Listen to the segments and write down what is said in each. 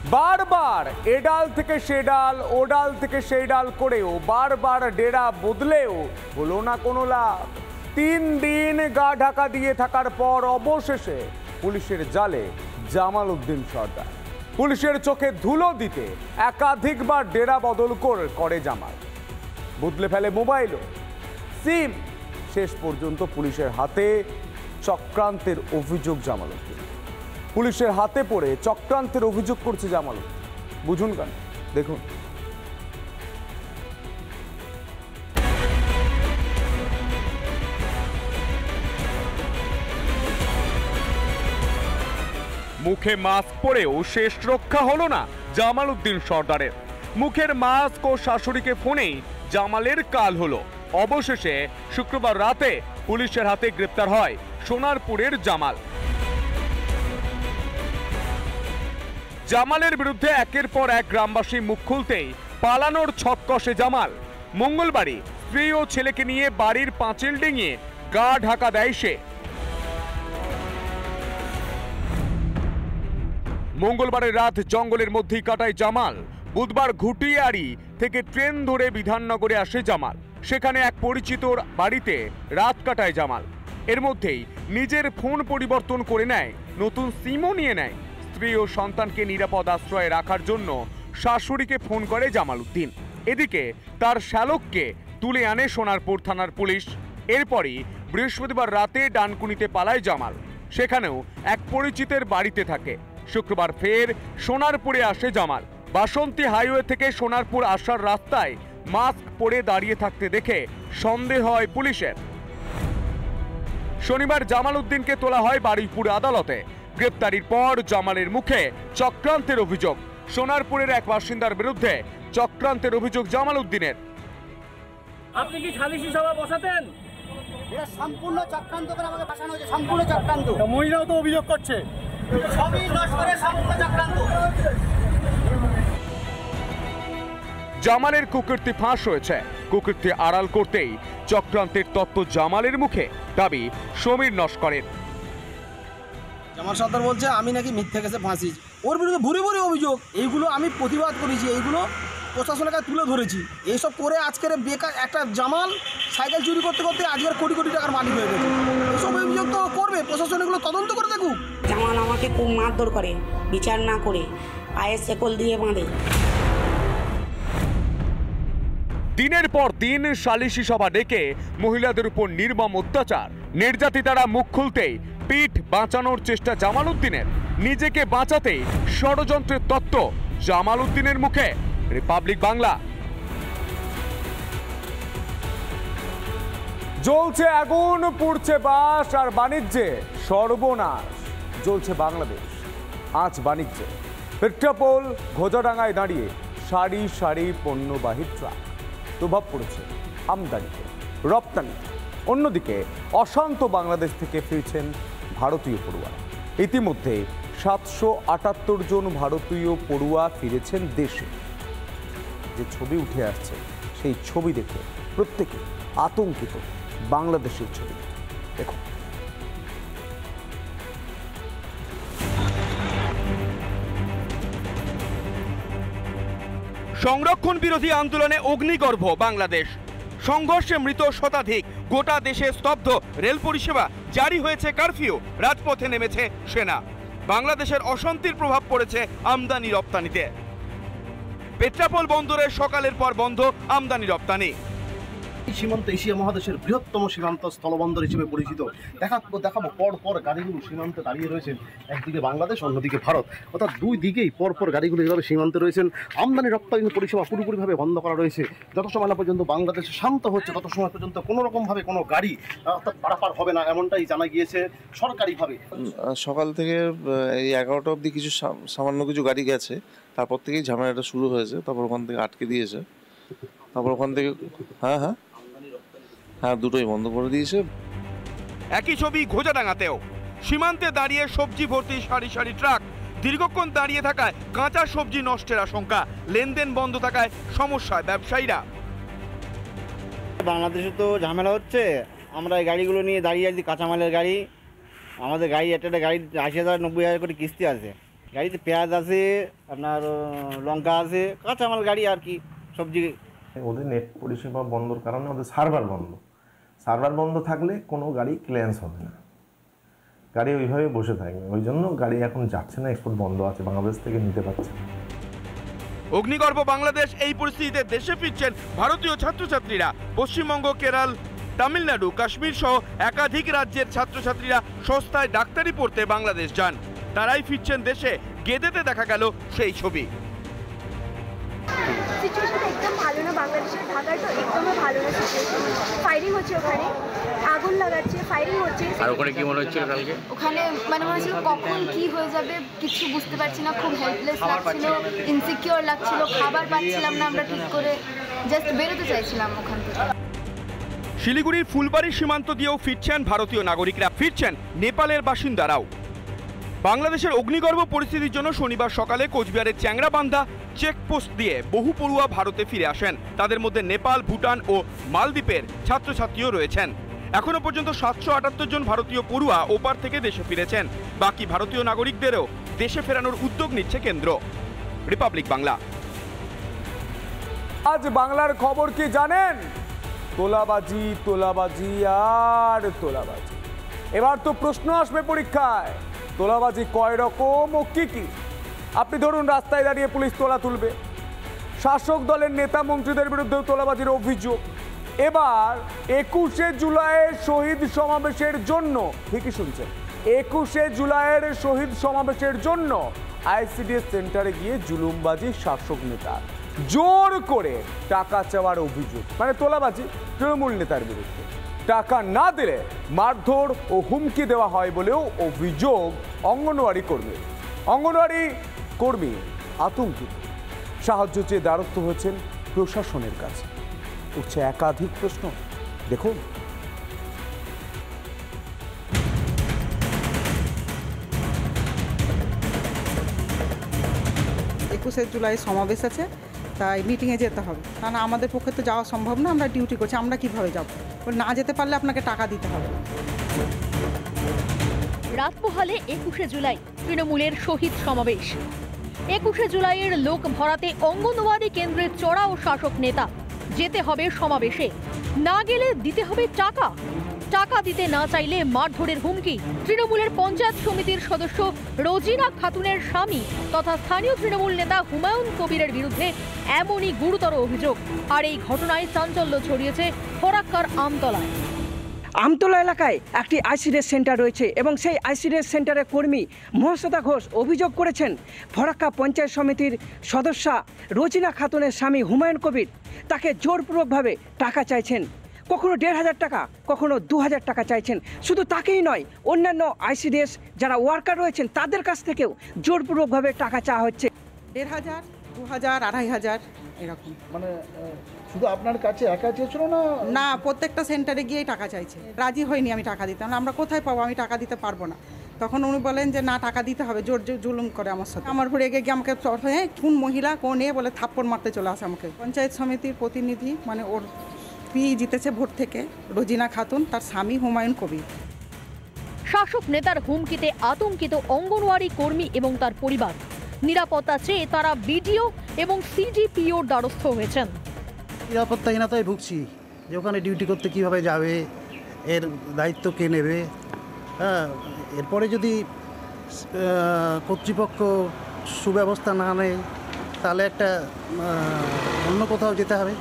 বারবার এ ডাল থেকে সে ডাল, ও ডাল থেকে সেই ডাল করেও বারবার ডেরা বদলেও হলো না কোনো লাভ। 3 দিন গা ঢাকা দিয়ে থাকার পর অবশেষে পুলিশের জালে জামাল উদ্দিন সর্দার। পুলিশের চোখে ধুলো দিতে একাধিকবার ডেরা বদল করে জামাল, বদলে ফেলে মোবাইলও, সিম। শেষ পর্যন্ত পুলিশের হাতে চক্রান্তের অভিযোগ জামাল উদ্দিন। পুলিশের হাতে পড়ে চক্রান্তের অভিযোগ করছে জামাল উদ্দিন। বুঝুন কেন, দেখুন। মুখে মাস্ক পরেও শেষ রক্ষা হলো না জামাল উদ্দিন সর্দারের। মুখের মাস্ক ও শাশুড়িকে ফোনেই জামালের কাল হলো। অবশেষে শুক্রবার রাতে পুলিশের হাতে গ্রেপ্তার হয় সোনারপুরের জামাল। জামালের বিরুদ্ধে একের পর এক গ্রামবাসী মুখ খুলতেই পালানোর ছক কষে জামাল। মঙ্গলবারই স্ত্রী ও ছেলেকে নিয়ে বাড়ির পাঁচিল ডিঙিয়ে গা ঢাকা দেয় সে। মঙ্গলবারের রাত জঙ্গলের মধ্যেই কাটায় জামাল। বুধবার ঘুটিয়ারি থেকে ট্রেন ধরে বিধাননগরে আসে জামাল। সেখানে এক পরিচিতর বাড়িতে রাত কাটায় জামাল। এর মধ্যেই নিজের ফোন পরিবর্তন করে নেয়, নতুন সিমও নিয়ে নেয়। স্ত্রী ও সন্তানকে নিরাপদ আশ্রয়ে রাখার জন্য শাশুড়িকে ফোন করে জামাল উদ্দিন। এদিকে তার শ্যালককে তুলে আনে সোনারপুর থানার পুলিশ। এরপরই বৃহস্পতিবার রাতে ডানকুনিতে পালায় জামাল। সেখানেও এক পরিচিতের বাড়িতে থাকে। শুক্রবার ফের সোনারপুরে আসে জামাল। বাসন্তী হাইওয়ে থেকে সোনারপুর আসার রাস্তায় মাস্ক পরে দাঁড়িয়ে থাকতে দেখে সন্দেহ হয় পুলিশের। শনিবার জামাল উদ্দিনকে তোলা হয় বারুইপুর আদালতে। গ্রেপ্তারির পর জামালের মুখে চক্রান্তের অভিযোগ। সোনারপুরের এক বাসিন্দার বিরুদ্ধে চক্রান্তের অভিযোগ জামাল উদ্দিনের। আপনি কি সালিশি সভা বসাতেন? এটা সম্পূর্ণ চক্রান্ত করে আমাকে ফাঁসানো হয়েছে, সম্পূর্ণ চক্রান্ত। মহিলাও তো অভিযোগ করছে সবই লস্করে সম্পূর্ণ চক্রান্ত। জামালের কুকীর্তি ফাঁস হয়েছে। কুকীর্তি আড়াল করতেই চক্রান্তের তত্ত্ব জামালের মুখে, দাবি সমীর নস্করের। জামাল সর্দার বলছে আমি নাকি মিথ্যে কেসে ফাঁসি। ওর বিরুদ্ধে ভুরি ভুরি অভিযোগ, এইগুলো আমি প্রতিবাদ করেছি, এইগুলো প্রশাসনের কাছে তুলে ধরেছি। এইসব করে আজকের বেকার একটা জামাল সাইকেল চুরি করতে করতে আজকের কোটি কোটি টাকার মালিক হয়ে গেছে। এইসব অভিযোগ তো করবে, প্রশাসন এগুলো তদন্ত করে দেখুক। জামাল আমাকে খুব মারধর করে, বিচার না করে পায়ের শেকল দিয়ে বাঁধে। দিনের পর দিন সালিশি সভা ডেকে মহিলাদের উপর নির্মম অত্যাচার, নির্যাতিতারা মুখ খুলতেই পিঠ বাঁচানোর চেষ্টা জামাল উদ্দিনের। নিজেকে বাঁচাতেই ষড়যন্ত্রের তত্ত্ব জামাল উদ্দিনের মুখে। রিপাবলিক বাংলা। জ্বলছে আগুন, পুড়ছে বাস, আর বাণিজ্যে সর্বনাশ। জ্বলছে বাংলাদেশ, আজ বাণিজ্যে। পেট্রাপোল ঘোজাডাঙ্গায় দাঁড়িয়ে সারি সারি পণ্যবাহী ট্রাক। প্রভাব পড়েছে আমদানিতে, রপ্তানিতে। অন্যদিকে অশান্ত বাংলাদেশ থেকে ফিরছেন ভারতীয় পড়ুয়া। ইতিমধ্যে 778 জন ভারতীয় পড়ুয়া ফিরেছেন দেশে। যে ছবি উঠে আসছে সেই ছবি দেখে প্রত্যেকে আতঙ্কিত। বাংলাদেশের ছবি দেখুন। সংরক্ষণ বিরোধী আন্দোলনে অগ্নিগর্ভ বাংলাদেশ। সংঘর্ষে মৃত শতাধিক, গোটা দেশে স্তব্ধ রেল পরিষেবা, জারি হয়েছে কারফিউ, রাজপথে নেমেছে সেনা। বাংলাদেশের অশান্তির প্রভাব পড়েছে আমদানি রপ্তানিতে। পেট্রাপোল বন্দরের সকালের পর বন্ধ আমদানি রপ্তানি। সীমান্ত এশিয়া মহাদেশের বৃহত্তম সীমান্ত স্থলবন্দর হিসেবে পরিচিত। দেখাবো পর পর গাড়িগুলো সীমান্তে দাঁড়িয়ে রয়েছেন, একদিকে বাংলাদেশ অন্যদিকে ভারত, অর্থাৎ দুই দিকেই পরপর গাড়িগুলো এভাবে সীমান্তে রয়েছেন। আমদানি রপ্তানি পরিষেবা পুরোপুরিভাবে বন্ধ করা রয়েছে। যত সময় না পর্যন্ত বাংলাদেশ শান্ত হচ্ছে তত সময় পর্যন্ত কোনো রকমভাবে কোনো গাড়ি অর্থাৎ পারাপার হবে না, এমনটাই জানা গিয়েছে সরকারিভাবে। সকাল থেকে এই 11টা অবধি কিছু সামান্য কিছু গাড়ি গেছে, তারপর থেকেই ঝামেলাটা শুরু হয়েছে। তারপর ওখান থেকে আটকে দিয়েছে, তারপর ওখান থেকে হ্যাঁ দুটোই বন্ধ করে দিয়েছে। একই ছবি ঘোজাডাঙ্গাতেও। সীমান্তে দাঁড়িয়ে সবজি ভর্তি সারি সারি ট্রাক। দীর্ঘক্ষণ দাঁড়িয়ে থাকায় কাঁচা সবজি নষ্টের আশঙ্কা। লেনদেন বন্ধ থাকায় সমস্যায় ব্যবসায়ীরা। বাংলাদেশে তো ঝামেলা হচ্ছে, আমরা এই গাড়িগুলো নিয়ে দাঁড়িয়ে আছি, কাঁচামালের গাড়ি। আমাদের গাড়ি একটা গাড়ি 80,000 90,000 করে কিস্তি আছে। গাড়িতে পেঁয়াজ আছে, আপনার লঙ্কা আছে, কাঁচামাল গাড়ি আর কি, সবজি। ওদের নেট পরিষেবা বন্ধর কারণে ওদের সার্ভার বন্ধ থাকলে কোনো গাড়ি ক্লিয়ারেন্স হবে না, গাড়ি ওইভাবে বসে থাকবে। ওই জন্য গাড়ি এখন যাচ্ছে না, এক্সপোর্ট বন্ধ আছে, বাংলাদেশ থেকে নিতে পারছে না। অগ্নিগর্ভ বাংলাদেশ এই পরিস্থিতিতে দেশে ফিরছেন ভারতীয় ছাত্রছাত্রীরা। পশ্চিমবঙ্গ, কেরল, তামিলনাড়ু, কাশ্মীর সহ একাধিক রাজ্যের ছাত্রছাত্রীরা সস্তায় ডাক্তারি পড়তে বাংলাদেশ যান। তারাই ফিরছেন দেশে। গেদেতে দেখা গেল সেই ছবি। সিচুয়েশন একদম ভালো না বাংলাদেশের, ঢাকায় তো একদমই ভালো না সিচুয়েশন। ফায়ারিং হচ্ছে ওখানে, আগুন লাগাচ্ছে, ফায়ারিং হচ্ছে। আর ওখানে কি মনে হচ্ছিল কালকে? ওখানে মানে মনে হচ্ছিল কখন কি হয়ে যাবে কিছু বুঝতে পারছি না, খুব হেল্পলেস লাগছিল, ইনসিকিউর লাগছিল, খাবার পাচ্ছিলাম না আমরা ঠিক করে, জাস্ট বেরোতে চাইছিলাম ওখান থেকে। শিলিগুড়ির ফুলবাড়ি সীমান্ত দিয়েও ফিরছেন ভারতীয় নাগরিকরা, ফিরছেন নেপালের বাসিন্দারাও। বাংলাদেশের অগ্নিগর্ভ পরিস্থিতির জন্য শনিবার সকালে কোচবিহারের চ্যাংরাবান্ধা চেকপোস্ট দিয়ে বহু পড়ুয়া ভারতে ফিরে আসেন। তাদের মধ্যে নেপাল, ভুটান ও মালদ্বীপের ছাত্রছাত্রীও রয়েছেন। এখনো পর্যন্ত 778 জন ভারতীয় পড়ুয়া ওপার থেকে দেশে ফিরেছেন। বাকি ভারতীয় নাগরিকদেরও দেশে ফেরানোর উদ্যোগ নিচ্ছে কেন্দ্র। রিপাবলিক বাংলা। আজ বাংলার খবর কি জানেন? তোলাবাজি, তোলাবাজি আর তোলাবাজি। এবার তো প্রশ্ন আসবে পরীক্ষায়, তোলাবাজি কয় রকম ও কি কি? আপনি ধরুন রাস্তায় দাঁড়িয়ে পুলিশ তোলা তুলবে, শাসক দলের নেতা মন্ত্রীদের বিরুদ্ধেও তোলাবাজির অভিযোগ। এবার 21শে জুলাইয়ের শহীদ সমাবেশের জন্য, ঠিকই শুনছেন, 21শে জুলাইয়ের শহীদ সমাবেশের জন্য আইসিডিএস সেন্টারে গিয়ে জুলুমবাজি শাসক নেতা, জোর করে টাকা চাওয়ার অভিযোগ, মানে তোলাবাজি তৃণমূল নেতার বিরুদ্ধে। টাকা না দিলে মারধর ও হুমকি দেওয়া হয় বলেও অভিযোগ অঙ্গনওয়াড়ি কর্মী। অঙ্গনওয়াড়ি কর্মী আতঙ্কিত, সাহায্য চেয়ে দ্বারস্থ হয়েছেন প্রশাসনের কাছে। উঠছে একাধিক প্রশ্ন, দেখুন। 21শে জুলাই সমাবেশ আছে, তাই মিটিংয়ে যেতে হবে, কারণ আমাদের পক্ষে তো যাওয়া সম্ভব না, আমরা ডিউটি করছি, আমরা কিভাবে যাব? না যেতে পারলে আপনাকে টাকা দিতে হবে। রাত পোহালে 21শে জুলাই তৃণমূলের শহীদ সমাবেশ। 21শে জুলাইয়ের লোক ভরাতে অঙ্গনওয়াড়ি কেন্দ্রের চড়া ও শাসক নেতা। যেতে হবে সমাবেশে, না গেলে দিতে হবে টাকা। টাকা দিতে না চাইলে মারধরের হুমকি। তৃণমূলের পঞ্চায়েত সমিতির সদস্য রোজিনা খাতুনের স্বামী তথা স্থানীয় তৃণমূল নেতা হুমায়ুন কবিরের বিরুদ্ধে এমনই গুরুতর অভিযোগ। আর এই ঘটনায় চাঞ্চল্য ছড়িয়েছে ফরাক্কার আমতলায়। আমতলা এলাকায় একটি আইসিডিএস সেন্টার রয়েছে এবং সেই আইসিডিএস সেন্টারের কর্মী মহাশ্বেতা ঘোষ অভিযোগ করেছেন ফরাক্কা পঞ্চায়েত সমিতির সদস্যা রোজিনা খাতুনের স্বামী হুমায়ুন কবির তাকে জোরপূর্বকভাবে টাকা চাইছেন। কখনো 1,500 টাকা, কখনো 2,000 টাকা চাইছেন। শুধু তাকেই নয়, অন্যান্য আইসিডিএস যারা ওয়ার্কার রয়েছেন তাদের কাছ থেকেও জোরপূর্বকভাবে টাকা চাওয়া হচ্ছে। 1,500, 2,000, 2,500 এরকম। মানে শুধু আপনার কাছে একা চেয়েছিল না? না, প্রত্যেকটা সেন্টারে গিয়েই টাকা চাইছে। রাজি হয়নি আমি টাকা দিতে, আমরা কোথায় পাবো, আমি টাকা দিতে পারবো না। তখন উনি বলেন যে না, টাকা দিতে হবে, জোর জুলুম করে আমার সাথে। আমার উপরে এগিয়ে গিয়ে আমাকে কোন মহিলা কোন এ বলে থাপ্পড় মারতে চলে আসে আমাকে। পঞ্চায়েত সমিতির প্রতিনিধি, মানে ওর জিতেছে ভোট থেকে, রোজিনা খাতুন, তার স্বামী হুমায়ুন কবির। শাসক নেতার হুমকিতে আতঙ্কিত অঙ্গনওয়াড়ি কর্মী এবং তার পরিবার। নিরাপত্তা চেয়ে তারা বিডিও এবং সিডিপিওর দ্বারস্থ হয়েছেন। নিরাপত্তাহীনতায় ভুগছি, যে ওখানে ডিউটি করতে কিভাবে যাবে, এর দায়িত্ব কে নেবে। হ্যাঁ, এরপরে যদি কর্তৃপক্ষ সুব্যবস্থা না নেয় তাহলে একটা অন্য কোথাও যেতে হবে।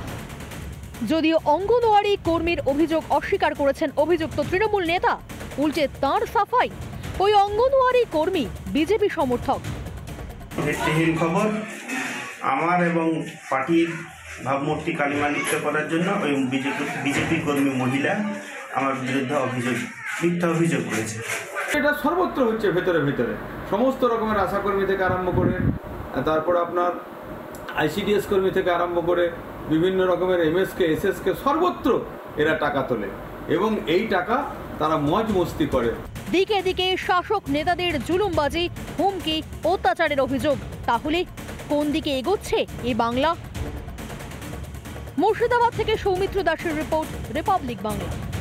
যদিও অঙ্গনওয়াড়ি কর্মীর অভিযোগ অস্বীকার করেছেন অভিযুক্ত তৃণমূল নেতা, উল্টে তাঁর সাফাই, ওই অঙ্গনওয়াড়ি কর্মী বিজেপি সমর্থক। ভিত্তিহীন খবর। আমার এবং পার্টির ভাবমূর্তি কালিমালিপ্ত করার জন্য ওই বিজেপি কর্মী মহিলা আমার বিরুদ্ধে মিথ্যা অভিযোগ করেছে। এটা সর্বত্র হচ্ছে, ভেতরে ভেতরে সমস্ত রকমের আশাকর্মী থেকে আরম্ভ করে, তারপর আপনার আইসিডিএস কর্মী থেকে আরম্ভ করে বিভিন্ন রকমের এমএসকে, এসএসকে, সর্বত্র এরা টাকা তোলে এবং এই টাকা তারা মজ মস্তি করে। দিকে দিকে শাসক নেতাদের জুলুমবাজি, হুমকি, অত্যাচারের অভিযোগ। তাহলে কোন দিকে এগোচ্ছে এই বাংলা? মুর্শিদাবাদ থেকে সৌমিত্র দাসের রিপোর্ট, রিপাবলিক বাংলা।